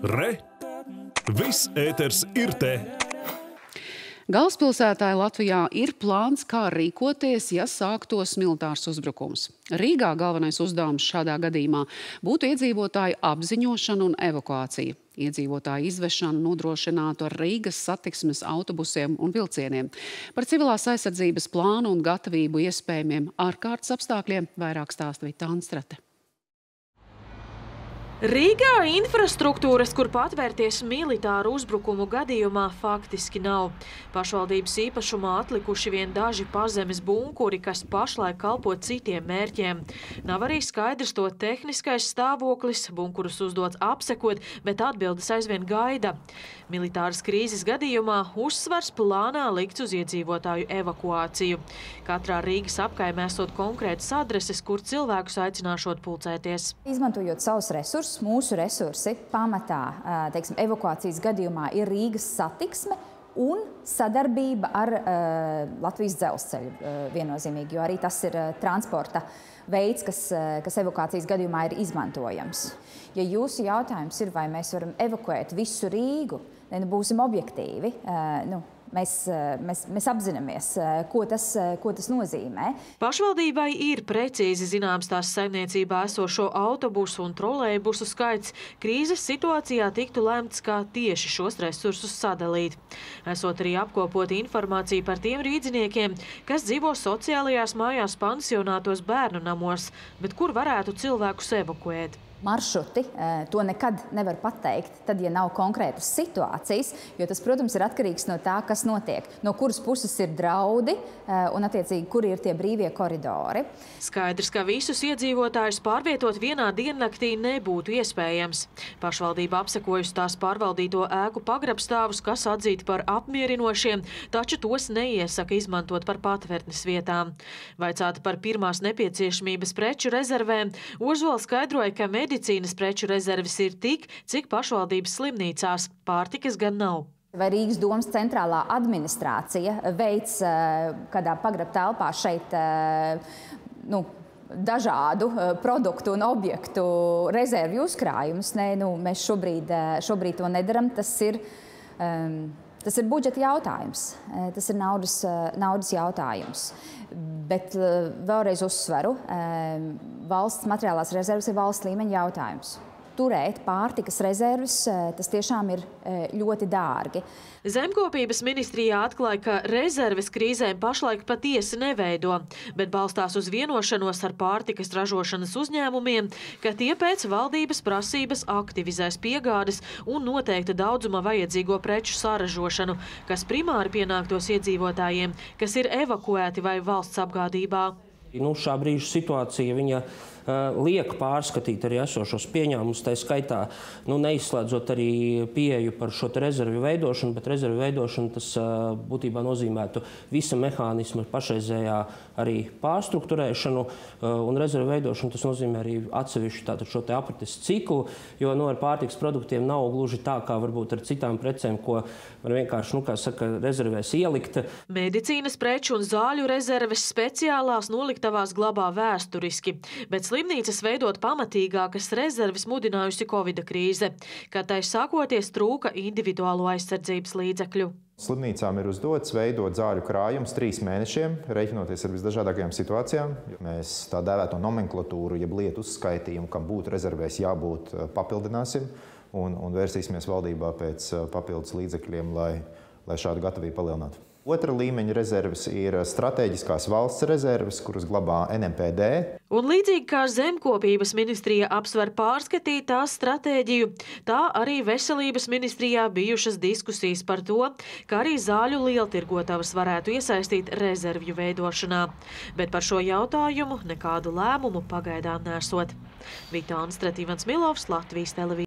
Re! Viss ēters ir te! Galvaspilsētā Latvijā ir plāns, kā rīkoties, ja sāktos militārs uzbrukums. Rīgā galvenais uzdevums šādā gadījumā būtu iedzīvotāju apziņošana un evakuācija. Iedzīvotāju izvešanu nodrošinātu ar Rīgas satiksmes autobusiem un vilcieniem. Par civilās aizsardzības plānu un gatavību iespējamiem ārkārtas apstākļiem vairāk stāsta Vita Anstrate. Rīgā infrastruktūras, kur patvērties militāru uzbrukumu gadījumā, faktiski nav. Pašvaldības īpašumā atlikuši vien daži pazemes bunkuri, kas pašlaik kalpo citiem mērķiem. Nav arī skaidrs to tehniskais stāvoklis, bunkurus uzdots apsekot, bet atbildes aizvien gaida. Militāras krīzes gadījumā uzsvars plānā likts uz iedzīvotāju evakuāciju. Katrā Rīgas apkaimē esot konkrētas adreses, kur cilvēkus aicināšot pulcēties. Izmantojot savus resursus, mūsu resursi pamatā, teiksim, evakuācijas gadījumā ir Rīgas satiksme un sadarbība ar Latvijas dzelzceļu viennozīmīgi, jo arī tas ir transporta veids, kas evakuācijas gadījumā ir izmantojams. Ja jūsu jautājums ir, vai mēs varam evakuēt visu Rīgu, būsim objektīvi. Mēs apzināmies, ko tas nozīmē. Pašvaldībai ir precīzi zināms tās saimniecībā esošo autobusu un trolejbusu skaits. Krīzes situācijā tiktu lemts, kā tieši šos resursus sadalīt. Esot arī apkopota informācija par tiem rīdziniekiem, kas dzīvo sociālajās mājās, pansionātos, bērnu namos, bet kur varētu cilvēkus evakuēt. Maršruti, to nekad nevar pateikt, tad, ja nav konkrētas situācijas, jo tas, protams, ir atkarīgs no tā, kas notiek, no kuras puses ir draudi un, attiecīgi, kuri ir tie brīvie koridori. Skaidrs, ka visus iedzīvotājus pārvietot vienā diennaktī nebūtu iespējams. Pašvaldība apsekojusi tās pārvaldīto ēku pagrabstāvus, kas atzīti par apmierinošiem, taču tos neiesaka izmantot par patvērtnes vietām. Vaicāta par pirmās nepieciešamības preču rezervēm, Ozola skaidroja, ka medicīnas preču rezerves ir tik, cik pašvaldības slimnīcās. Pārtikas gan nav. Vai Rīgas domas centrālā administrācija veic kādā pagrabtelpā šeit dažādu produktu un objektu rezervju uzkrājumus? Nē, mēs šobrīd to nedaram. Tas ir budžeta jautājums, tas ir naudas jautājums. Bet vēlreiz uzsveru, valsts materiālās rezerves ir valsts līmeņa jautājums. Turēt pārtikas rezerves, tas tiešām ir ļoti dārgi. Zemkopības ministrijā atklāja, ka rezerves krīzēm pašlaik patiesi neveido, bet balstās uz vienošanos ar pārtikas ražošanas uzņēmumiem, ka tie pēc valdības prasības aktivizēs piegādes un noteikta daudzuma vajadzīgo preču saražošanu, kas primāri pienāktos iedzīvotājiem, kas ir evakuēti vai valsts apgādībā. Šā brīža situācija viņa liek pārskatīt arī esošos pieņēmumus, tā skaitā neizslēdzot arī pieeju par šo rezervju veidošanu, bet rezervju veidošanu tas būtībā nozīmētu visa mehānisma pašreizējā arī pārstruktūrēšanu, un rezervju veidošanu tas nozīmē arī atsevišķu tātad šo te aprites ciklu, jo ar pārtikas produktiem nav gluži tā, kā varbūt ar citām precēm, ko var vienkārši, kā saka, rezervēs ielikt. Medicīnas preču un zāļu rezerves speciālās noliktavās glabā vēsturiski, bet slimnīcas veidot pamatīgākas rezerves mudinājusi Covida krīze, kad tai sākoties trūka individuālo aizsardzības līdzekļu. Slimnīcām ir uzdots veidot zāļu krājumus 3 mēnešiem, reiķinoties ar visdažādākajām situācijām. Mēs tā dēvēto nomenklatūru, jeb lietu uzskaitījumu, kam būtu rezervēs jābūt, papildināsim un vērsīsimies valdībā pēc papildus līdzekļiem, lai šādu gatavību palielinātu. Otra līmeņa rezerves ir strateģiskās valsts rezerves, kuras glabā NMPD. Un līdzīgi kā Zemkopības ministrija apsver pārskatīt tās stratēģiju, tā arī Veselības ministrijā bijušas diskusijas par to, ka arī zāļu lieltirgotavas varētu iesaistīt rezervju veidošanā. Bet par šo jautājumu nekādu lēmumu pagaidām nesot. Vita Anstrate, Ivans Milovs, Latvijas televīzija.